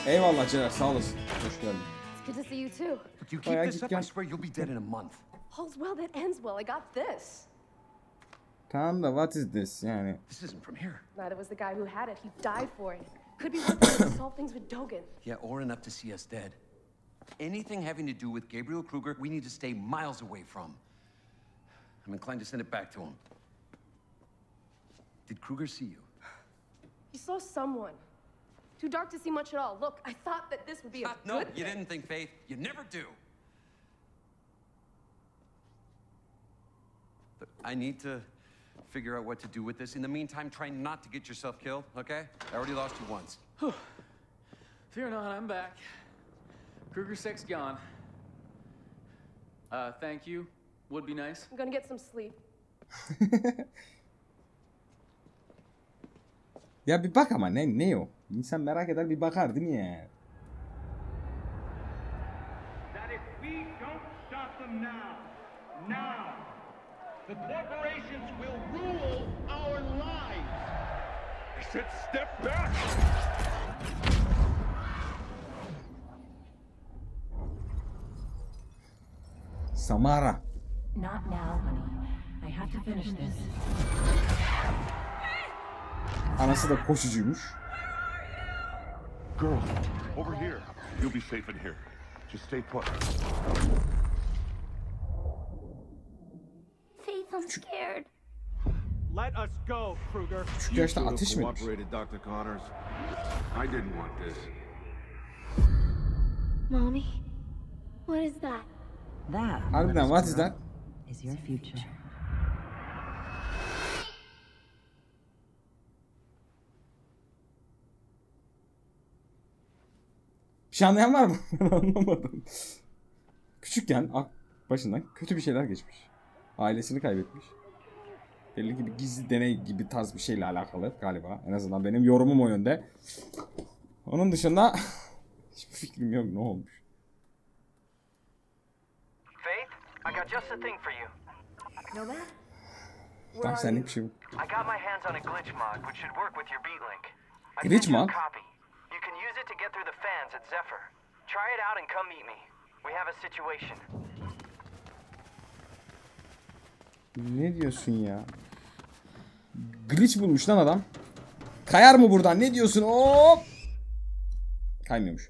Eyvallah Celal, sağ olasın. Hoş geldin. It's good to see you too. If you keep this up, I swear you'll be dead in a month. All's well that ends well. I got this. Tamam da what is this yani? This isn't from here. That it was the guy who had it. He died for it. Could be worth it to solve things with Dogen. Yeah, or enough to see us dead. Anything having to do with Gabriel Kruger, we need to stay miles away from. I'm inclined to send it back to him. Did Kruger see you? He saw someone. Too dark to see much at all. Look, I thought that this would be a No, good you thing. didn't think, Faith. You never do. But I need to figure out what to do with this. In the meantime, try not to get yourself killed, okay? I already lost you once. Fear not, I'm back. Kruger Sec's gone. Thank you. Would be nice. I'm gonna get some sleep. Ya bir bak ama ne o? İnsan merak eder bir bakar değil mi ya? That if we don't stop them now, the corporations will rule our lives. I said step back. Samara. Not now, honey. I have to finish this. Anası da koşucuymuş. Girl, over here. You'll be safe in here. Just stay put. Faith, I'm scared. Let us go, Kruger. Küçük yaşta ateş mi? Cooperated, Dr. Connors. I didn't want this. Mommy, what is that? That, Harbiden what is that? is your future. Bir şey anlayan var mı? Ben anlamadım. Küçükken başından kötü bir şeyler geçmiş. Ailesini kaybetmiş. Belli ki bir gizli deney gibi tarz bir şeyle alakalı galiba. En azından benim yorumum o yönde. Onun dışında hiçbir fikrim yok ne olmuş. Faith, I got just the thing for you. Nomad? Tam senlik bir şey bu. I got my hands on a glitch mod, which should work with your beatlink. I Glitch sent you a mod? copy. You can use it to get through the fans at Zephyr. Try it out and come meet me. We have a situation. Ne diyorsun ya? Glitch bulmuş lan adam. Kayar mı buradan? Ne diyorsun? Hop! Kaymıyormuş.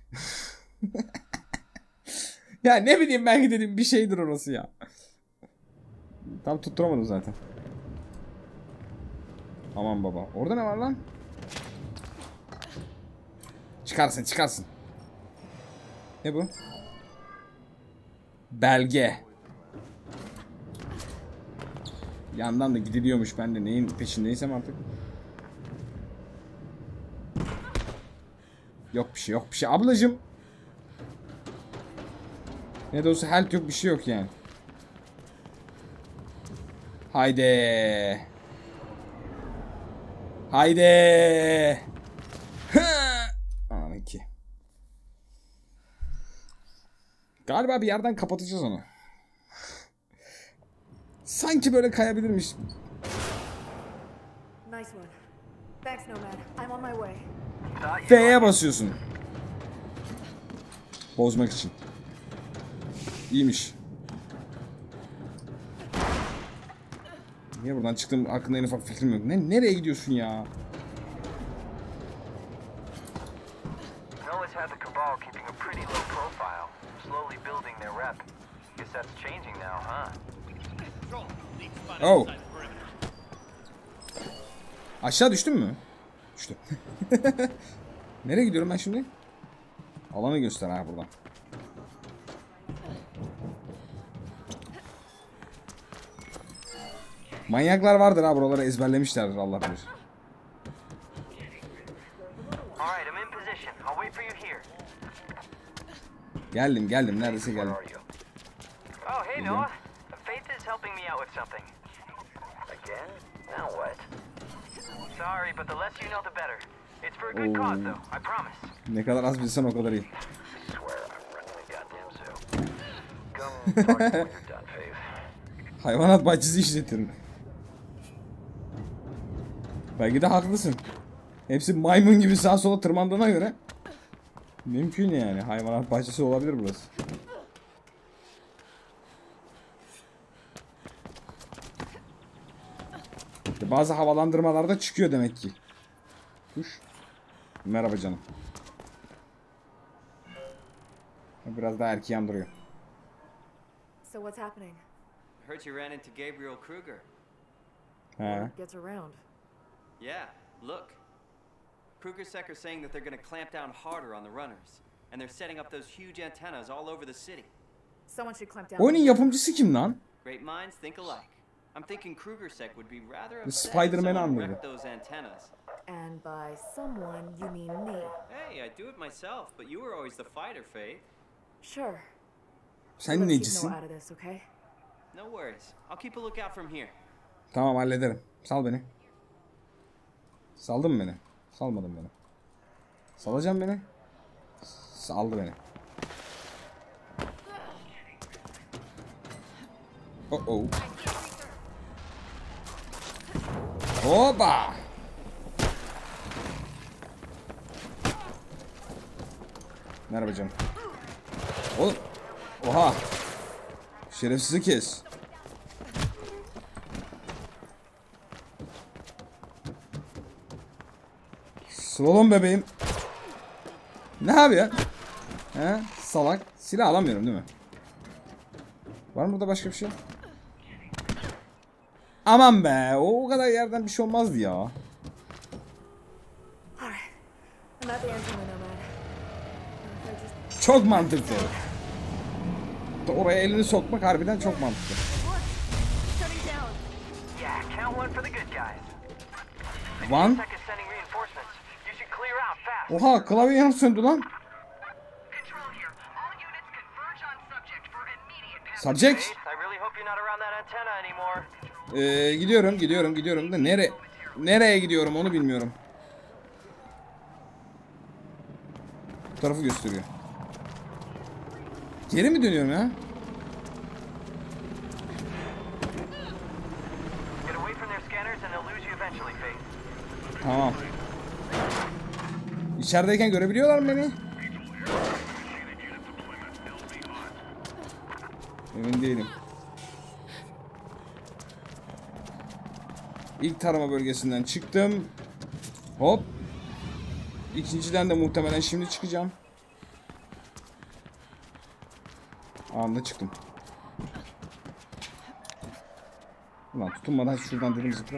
Ya ne bileyim belki dedim bir şeydir orası ya. Tam tutturamadım zaten. Aman baba. Orada ne var lan? Çıkarsın. Ne bu? Belge. Yandan da gidiliyormuş, ben de neyin peşindeysem artık. Yok bir şey. Ablacım. Ne de olsa health yok, bir şey yok yani. Haydi. Anaki. Galiba bir yerden kapatacağız onu. Sanki böyle kayabilirmiş. Nice one. Thanks, Nomad. I'm on my way. F'ye basıyorsun. Bozmak için. İyiymiş. Niye buradan çıktım, hakkında en ufak fikrim yok. Nereye gidiyorsun ya? Noah's had the Cabal keeping a pretty low profile, slowly building their rep. Guess that's changing now, huh? Oh. Aşağı düştün mü? Düştüm. Nereye gidiyorum ben şimdi? Alanı göster ha buradan. Manyaklar vardır ha, buraları ezberlemişlerdir Allah bilir. Alright, I'm in position. I'll wait for you here. Geldim neredeyse geldim. Oh, hey Noah. Faith is helping me out with something. Again? Now what? Sorry, but the less you know the better. It's for a good cause though, I promise. Ne kadar az bilsen o kadar iyi. I swear I'm running a goddamn zoo. Come talk to me when you're done, Faith. Hayvanat bahçesi işletirim. Belki de haklısın. Hepsi maymun gibi sağa sola tırmandığına göre Mümkün yani. Hayvanat bahçesi olabilir burası. Bazı havalandırmalarda çıkıyor demek ki. Kuş. Merhaba canım. Biraz daha erkeği andırıyor. So what's happening? Heard you ran into Gabriel Kruger. He. Gets around. Yeah, look. KrugerSec are saying that they're gonna clamp down harder on the runners. And they're setting up those huge antennas all over the city. Someone should clamp down. Oyunun yapımcısı kim lan? Great minds think alike. I'm thinking KrugerSec would be rather Bu upset if Spider-Man'i someone anladı. wrecked those antennas. And by someone, you mean me. Hey, I do it myself, but you were always the fighter, Faith. Sure. Sen Let's keep necisin? Noah out of this, okay? No worries. I'll keep a lookout from here. Tamam hallederim. Sal beni. Saldın mı beni? Salmadın beni. Salacağım beni. Saldı beni. Oh oh. Hoppa. Merhaba canım. Oğlum. Oha. Şerefsizi kes. Slalom bebeğim. Ne yapıyor? He? Salak. Silah alamıyorum değil mi? Var mı burada başka bir şey? Aman be. O kadar yerden bir şey olmazdı ya. Alright. I'm at the engine, Nomad. Çok mantıklı. Oraya elini sokmak harbiden çok mantıklı. Shutting down. Yeah, count one for the good guys. One. Sec is sending reinforcements. You should clear out fast. Oha klavye yanıp söndü lan. Control here. All units converge on subject for immediate passage. Subject. I really hope you're not around that antenna anymore. Gidiyorum da nereye gidiyorum onu bilmiyorum. Bu tarafı gösteriyor. Geri mi dönüyorum ya? Get away from their scanners and they'll lose you eventually, Faith. Tamam. İçerideyken görebiliyorlar mı beni? Emin değilim. İlk tarama bölgesinden çıktım. Hop. İkinciden de muhtemelen şimdi çıkacağım. Anında çıktım. Ulan tutunmadan şuradan dedim zıpla.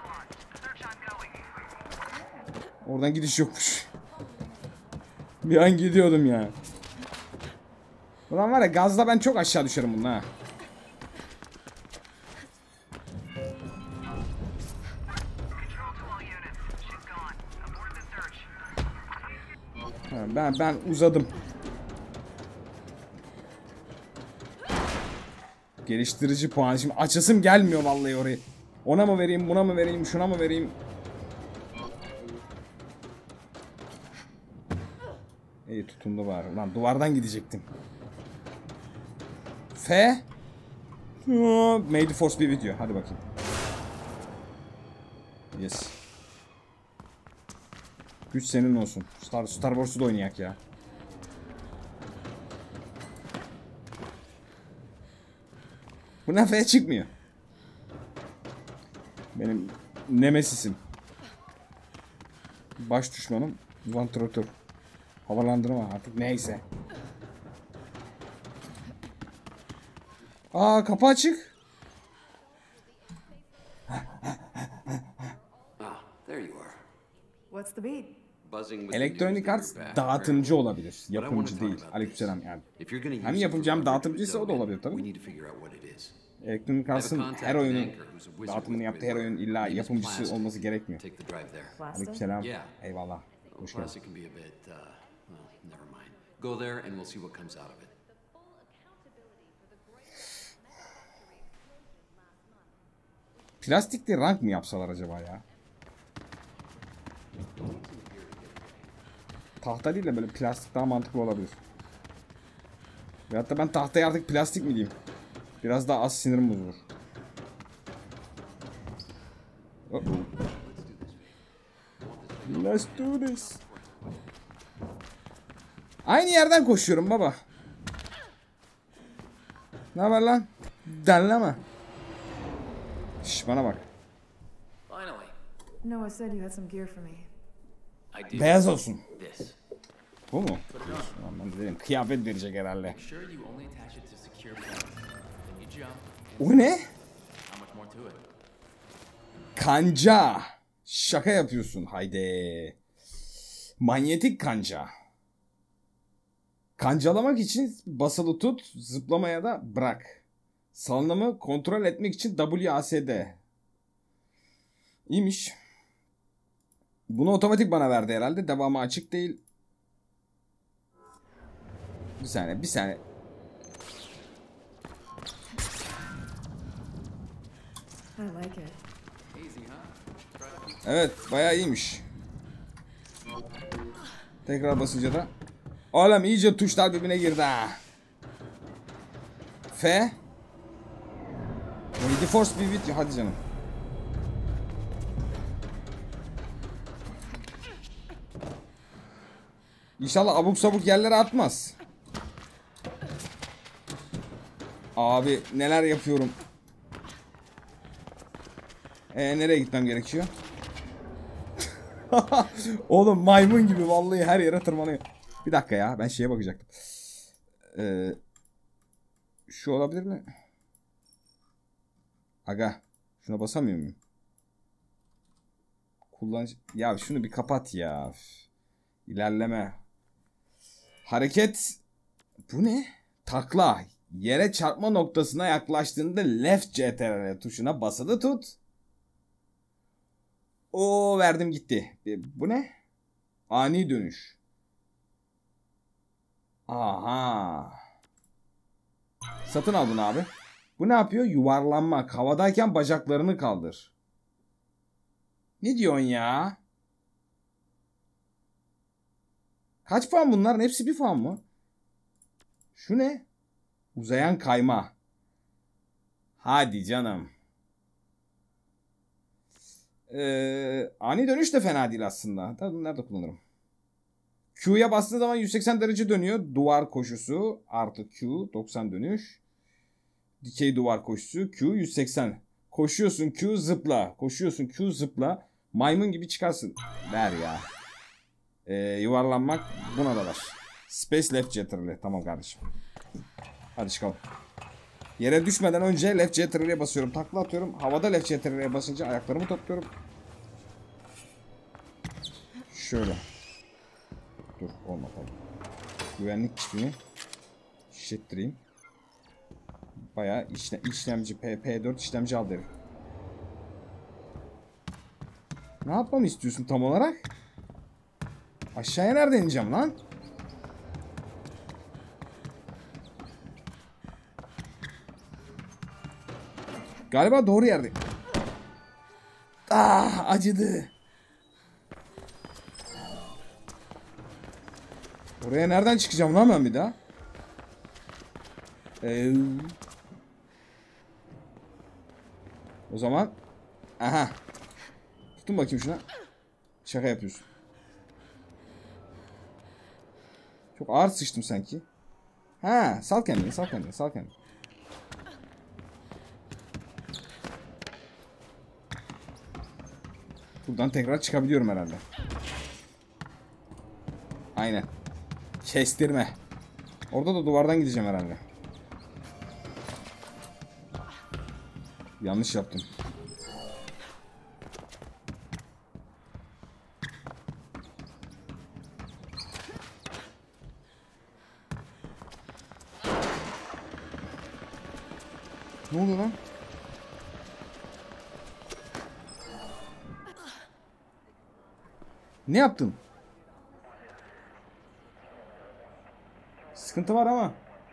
Oradan gidiş yokmuş. Bir an gidiyordum ya. Ulan var ya gazda ben çok aşağı düşerim bununla ha. Ben uzadım. Geliştirici puan. Şimdi açasım gelmiyor vallahi orayı. Ona mı vereyim, buna mı vereyim, şuna mı vereyim? İyi tutundu bari. Lan duvardan gidecektim. F. May the Force be with you. Hadi bakayım. Yes. Güç senin olsun. Star Wars'u da oynayak ya. Bu ne F çıkmıyor. Benim nemesisim. Baş düşmanım. Vantilatör. Havalandırma artık neyse. Aa kapı açık. There you are. What's the beat? Buzzing with Electronic Arts dağıtımcı olabilir. Yapımcı değil. Aleykümselam yani. Hem yapımcı hem dağıtımcıysa o da olabilir tabii. Electronic Arts'ın her oyunun dağıtımını yaptığı her oyun illa yapımcısı olması gerekmiyor. Aleykümselam. Eyvallah. Hoş geldin. Go there and we'll see what comes out of it. Plastikli rank mı yapsalar acaba ya? Tahta değil de böyle plastik daha mantıklı olabilir. Veyahut da ben tahtaya artık plastik mi diyeyim? Biraz daha az sinirim bozulur. Let's do this. Aynı yerden koşuyorum baba. Ne haber lan? Delleme. Şş, bana bak. Finally, Noah said you had some gear for me. I do. Beyaz olsun. This. Bu mu? Tamam, ben de dedim. Kıyafet verecek herhalde. Make sure you only attach it to secure points. Then you jump. O ne? How much more to it? Kanca. Şaka yapıyorsun. Haydi. Manyetik kanca. Kancalamak için basılı tut, zıplamaya da bırak. Salınımı kontrol etmek için WASD. İyiymiş. Bunu otomatik bana verdi herhalde. Devamı açık değil. Bir saniye, bir saniye. I like it. Evet, bayağı iyiymiş. Tekrar basınca da. Oğlum iyice tuşlar birbirine girdi ha. F. May the force be with you. Hadi canım. İnşallah abuk sabuk yerlere atmaz. Abi neler yapıyorum. Nereye gitmem gerekiyor? Oğlum maymun gibi vallahi her yere tırmanıyor. Bir dakika ya, ben şeye bakacaktım. Şu olabilir mi? Aga, şuna basamıyor muyum? Kullanıcı... Ya şunu bir kapat ya. İlerleme. Hareket. Bu ne? Takla. Yere çarpma noktasına yaklaştığında left CTRL tuşuna basılı tut. O verdim gitti. Bu ne? Ani dönüş. Aha. Satın al bunu abi. Bu ne yapıyor? Yuvarlanmak. Havadayken bacaklarını kaldır. Ne diyorsun ya? Kaç puan bunların? Hepsi bir puan mı? Şu ne? Uzayan kayma. Hadi canım. Ani dönüş de fena değil aslında. Nerede kullanırım? Q'ya bastığı zaman 180 derece dönüyor. Duvar koşusu artı Q 90 dönüş. Dikey duvar koşusu Q 180. Koşuyorsun Q zıpla. Koşuyorsun Q zıpla. Maymun gibi çıkarsın. Ver ya. Yuvarlanmak buna da var. Space left CTRL. Tamam kardeşim. Hadi çıkalım. Yere düşmeden önce left CTRL'ye basıyorum. Takla atıyorum. Havada left CTRL'ye basınca ayaklarımı topluyorum. Şöyle. Dur olmadı. Güvenlik çipini şişettireyim. Bayağı işlemci P4 işlemci al derim. Ne yapmamı istiyorsun tam olarak? Aşağıya nereden ineceğim lan? Galiba doğru yerde. Ah, acıdı. Oraya nereden çıkacağım lan ben bir daha? O zaman aha. Tutun bakayım şuna. Şaka yapıyorsun. Çok ağır sıçtım sanki. Ha, sal kendini, sal kendini, sal kendini. Buradan tekrar çıkabiliyorum herhalde. Aynen. Kestirme. Orada da duvardan gideceğim herhalde. Yanlış yaptım. Ne oluyor lan? Ne yaptın? Sıkıntı var ama.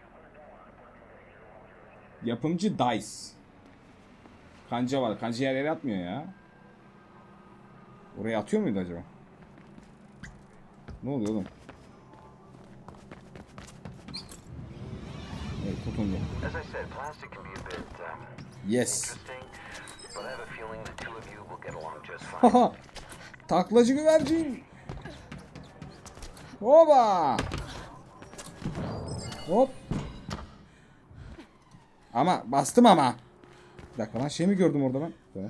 Yapımcı DICE. Kanca var. Kanca yer yere atmıyor ya. Oraya atıyor muydu acaba? Ne oluyor oğlum? Evet, tutundu. Yes. Haha. Taklacı güvercin. Hoba. Hop. Ama bastım ama. Bir dakika lan şey mi gördüm orada ben? Tamam.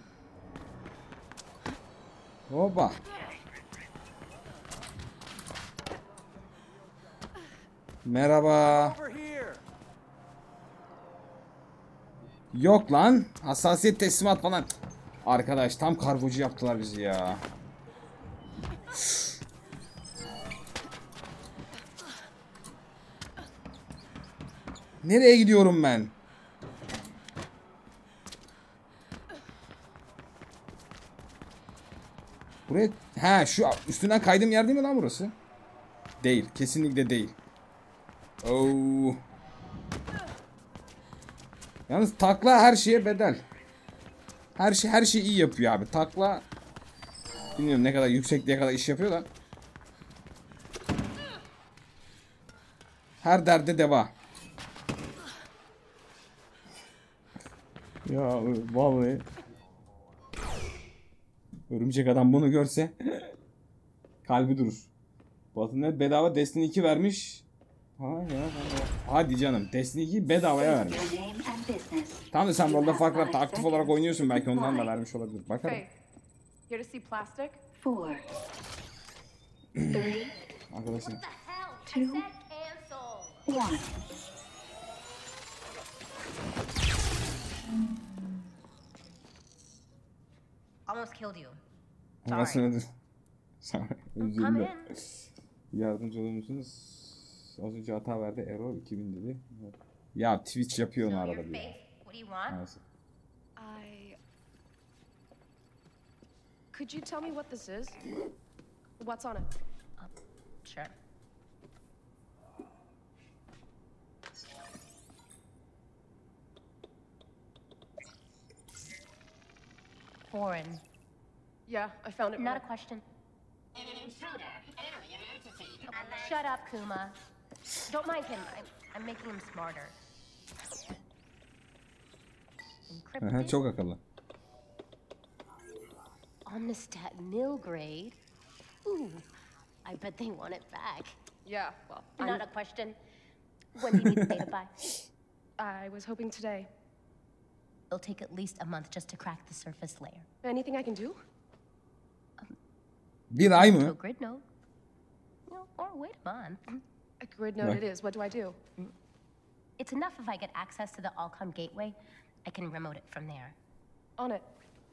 Hoppa. Merhaba. Yok lan. Hassasiyet teslimat falan. Arkadaş tam kargocu yaptılar bizi ya. Nereye gidiyorum ben? Buraya... Ha şu üstünden kaydığım yer değil mi lan burası? Değil. Kesinlikle değil. Oo. Yalnız takla her şeye bedel. Her şey iyi yapıyor abi. Takla bilmiyorum ne kadar yüksekliğe kadar iş yapıyor da. Her derde deva. Ya vallahi örümcek adam bunu görse kalbi durur. Batı.net bedava Destiny 2 vermiş. Ha ya, hadi canım Destiny 2'yi bedavaya vermiş. Tamam da sen World of Warcraft'ta aktif olarak oynuyorsun, belki ondan da vermiş olabilir. Bakalım. Here to see plastic? 4, 3, Arkadaşlar. 2, 1. Almost killed you. Nasıl öldü? Özür dilerim. Yardımcı olur musunuz? Az önce hata verdi. Error 2000 dedi. Ya Twitch yapıyor onu arada bir. What do you want? Maalesef. Could you tell me what this is? What's on it? Sure. Foreign. Yeah, I found it. Not a question. Shut up, Kuma. Don't mind him. I'm making him smarter. Encrypted. Çok akıllı. Omnistat nil grade. Ooh, I bet they want it back. Yeah, well, Not a question. When do you need the data by? I was hoping today. It'll take at least a month just to crack the surface layer. Anything I can do? Bir ay To a mı? grid node. Or wait a month. A grid node it is. What do I do? It's enough if I get access to the Allcom gateway. I can remote it from there. On it.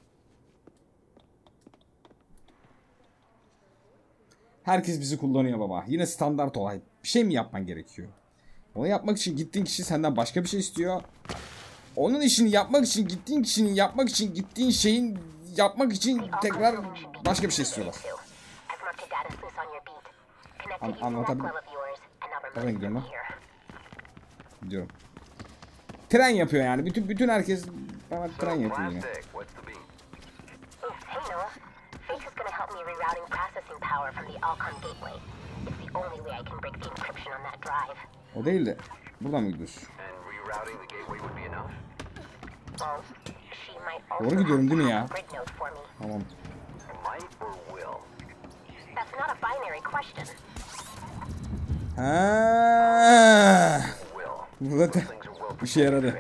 Herkes bizi kullanıyor baba. Yine standart olay. Bir şey mi yapman gerekiyor? Onu yapmak için gittiğin kişi senden başka bir şey istiyor. Onun işini yapmak için gittiğin kişinin yapmak için gittiğin şeyin yapmak için tekrar başka bir şey istiyorlar. Anlatabilirim. Nereden gidiyorum lan? Gidiyorum. Tren yapıyor yani. Bütün herkes bana tren yapıyor yine. Hey Noah, Fake is gonna help me rerouting processing power from the Allcom gateway. It's the only way I can break the encryption on that drive. O değil de buradan mı gidiyorsun? Well, she might also Doğru gidiyorum değil mi ya? have a grid node for me. Tamam. That's not a binary question. Ha. Burada da işe yaradı.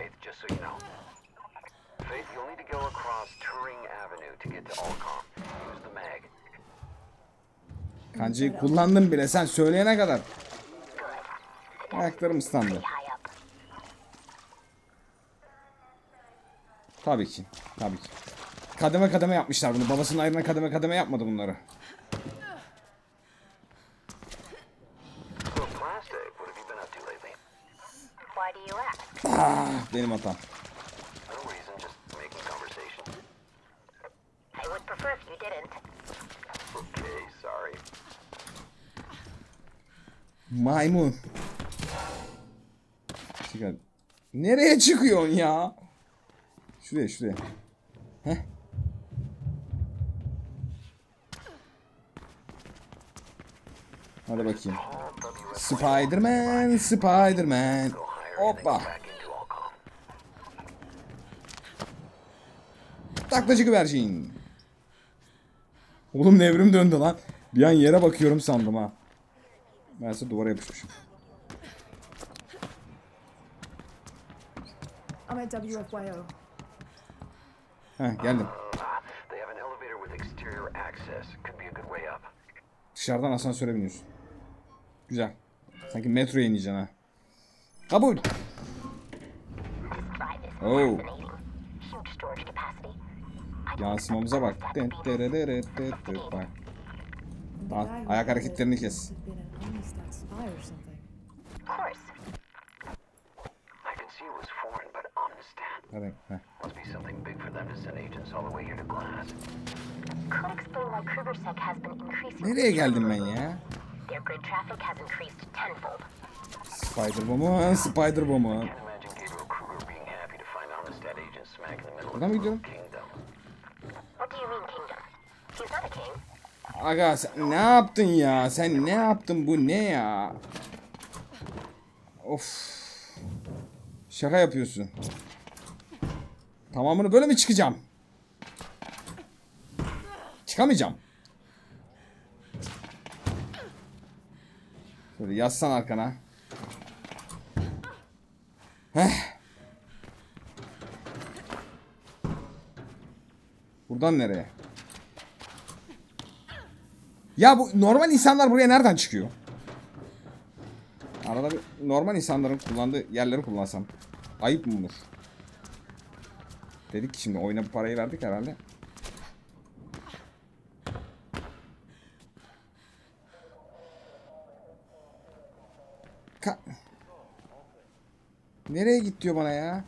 Kancayı kullandım bile sen söyleyene kadar. Ayaklarım ıslandı. Tabii ki. Tabii ki. Kademe kademe yapmışlar bunu. Babasının ayrına kademe kademe yapmadı bunları. Why do you ask? Ah, benim hatam. I would prefer if you didn't. Maymun. Çıkar. Nereye çıkıyorsun ya? Şuraya şuraya. Heh. Hadi bakayım. Spider-Man, Spider-Man. Hoppa. Taklacı güvercin. Oğlum nevrim döndü lan. Bir an yere bakıyorum sandım ha. Meğerse duvara yapışmışım. I'm at WFYO. Heh, geldim. They have an elevator with exterior access. Could be a good way up. Dışarıdan asansöre biniyorsun. Güzel. Sanki metroya ineceksin ha. Kabul. Oh. Yansımamıza bak. Bak. Ayak hareketlerini kes. Hadi. Must be something big for them to send agents all the way here to Glass. Could explain why KrugerSec has been increasing. Nereye geldim ben ya? Their grid traffic has increased tenfold. Spider bombu, Spider bombu. Buradan mı gidiyorum? What do you mean kingdom? He's not a king. Aga sen ne yaptın ya? Sen ne yaptın? Bu ne ya? Of. Şaka yapıyorsun. Tamamını böyle mi çıkacağım? Çıkamayacağım. Şöyle yaslan arkana. Heh. Buradan nereye? Ya bu normal insanlar buraya nereden çıkıyor? Arada bir normal insanların kullandığı yerleri kullansam ayıp mı olur? Dedik ki şimdi oyuna bu parayı verdik herhalde. Nereye git diyor bana ya?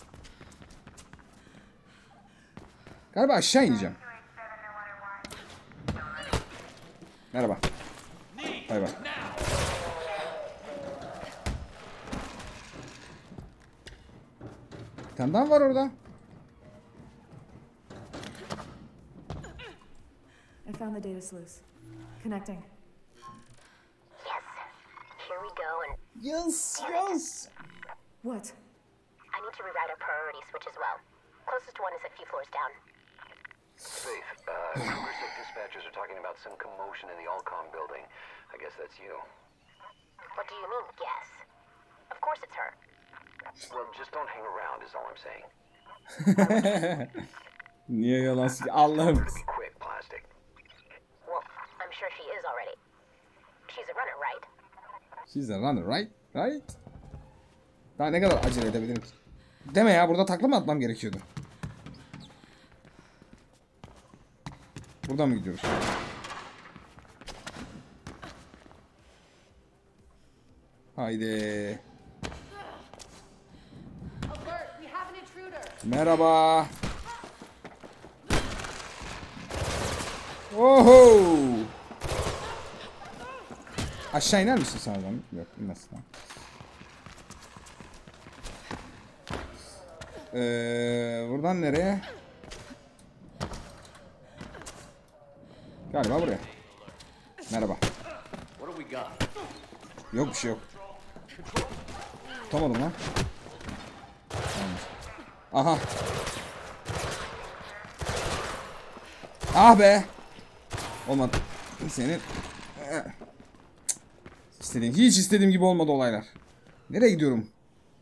Galiba aşağı ineceğim. Merhaba. Bay bay. Bir tane daha var orada. I found the data sluice. Connecting. Yes. Here we go and... Yes. I What? need to rewrite our priority switch as well. Closest one is a few floors down. Faith, KrugerSec dispatchers are talking about some commotion in the Allcom building. I guess that's you. What do you mean, yes? Of course it's her. Well, just don't hang around is all I'm saying. Niye yalan söylüyor? Allah'ım. Quick, plastic. Well, I'm sure she is already. She's a runner, right? She's a runner, right? Right? Daha ne kadar acele edebilirim ki? Deme ya, burada takla mı atmam gerekiyordu? Buradan mı gidiyoruz? Haydi. Merhaba. Oho. Aşağı iner misin sen oradan? Yok, inmezsin. Buradan nereye? Galiba buraya. Merhaba. Yok bir şey yok. Tutamadım lan. Aha. Ah be. Olmadı. Senin. Hiç istediğim gibi olmadı olaylar. Nereye gidiyorum?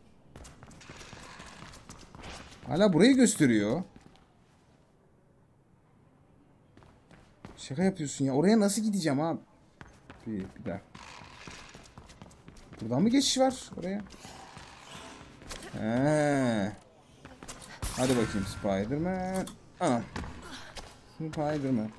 Hala burayı gösteriyor. Şaka yapıyorsun ya. Oraya nasıl gideceğim abi? Bir daha. Buradan mı geçiş var oraya? Hadi bakayım Spider-Man. Anam. Spider-Man.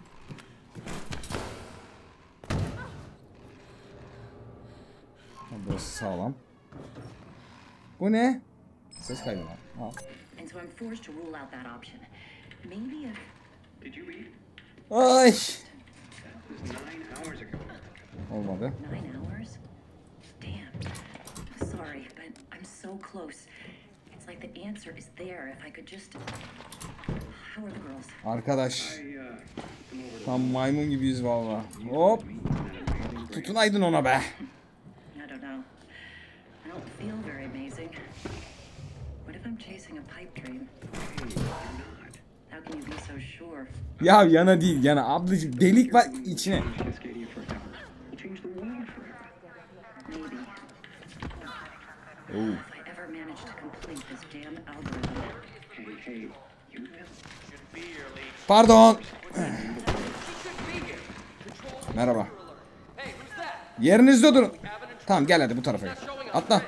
Burası sağlam. Bu ne? Ses kaydı var. Al. And so I'm forced to rule out that option. Maybe if... Did you eat? Ay. That was 9 hours ago. Olmadı. 9 hours? Damn. Sorry, but I'm so close. It's like the answer is there if I could just... How are the girls? Arkadaş. Tam maymun gibiyiz valla. Hop. Tutunaydın ona be. I don't know. I don't feel very amazing. What if I'm chasing a pipe dream? How can you be so sure? Ya yana değil yana ablacığım, delik var içine. Maybe. If I ever manage to complete this damn algorithm. Pardon. Merhaba. Yerinizde durun. Tamam gel hadi bu tarafa gel. Atla.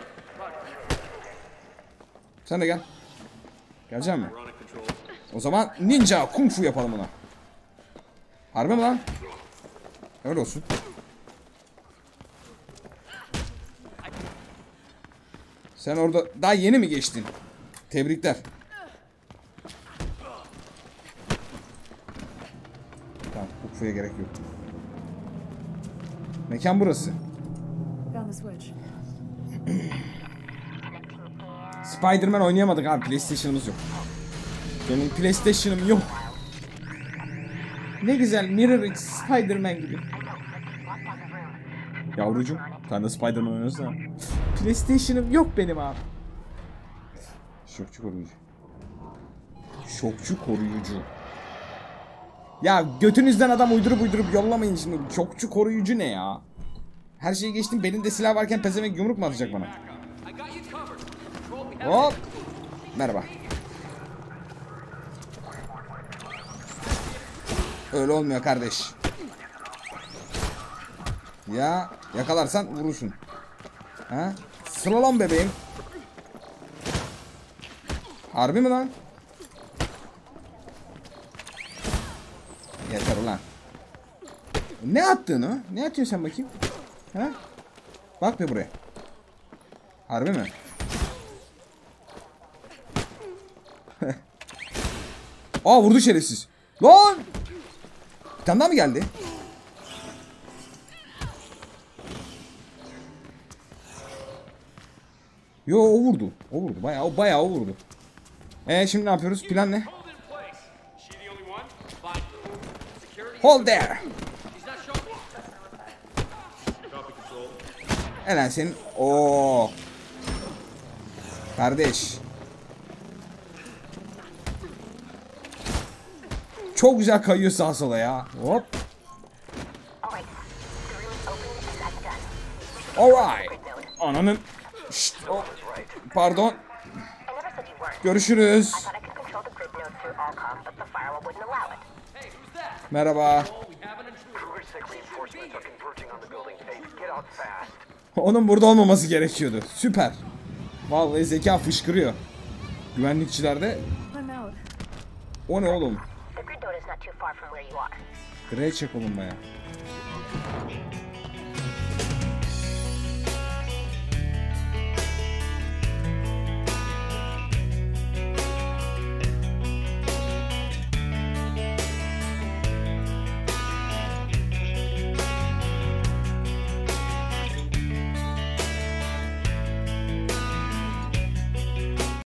Sen de gel. Gelecek mi? O zaman ninja kung fu yapalım ona. Harbi mi lan? Öyle olsun. Sen orada daha yeni mi geçtin? Tebrikler. Tamam, kung fu'ya gerek yok. Mekan burası. Found the switch. Spider-Man oynayamadık abi. PlayStation'ımız yok. Benim PlayStation'ım yok. Ne güzel Mirror Edge Spider-Man gibi. Yavrucuğum, sen de Spider-Man oynuyorsun. PlayStation'ım yok benim abi. Şokçu koruyucu. Şokçu koruyucu. Ya götünüzden adam uydurup yollamayın şimdi. Şokçu koruyucu ne ya? Her şeyi geçtim. Belinde silah varken pezevenk yumruk mu atacak bana? Hop. Merhaba. Öyle olmuyor kardeş. Ya yakalarsan vurursun. Ha? Slalom bebeğim. Harbi mi lan? Yeter ulan. Ne attın o? Ne atıyorsun sen bakayım? Ha? Bak bir buraya. Harbi mi? Aa vurdu şerefsiz. Lan! Bir tane daha mı geldi? Yo o vurdu. O vurdu. Bayağı o vurdu. Şimdi ne yapıyoruz? Plan ne? Hold there. Elen senin. Oo. Kardeş. Çok güzel kayıyor sağa sola ya. Hop. Alright. Ananın. Şşt. Oh. Pardon. Görüşürüz. Merhaba. Onun burada olmaması gerekiyordu. Süper. Vallahi zeka fışkırıyor. Güvenlikçilerde. O ne oğlum? Grey check oğlum baya.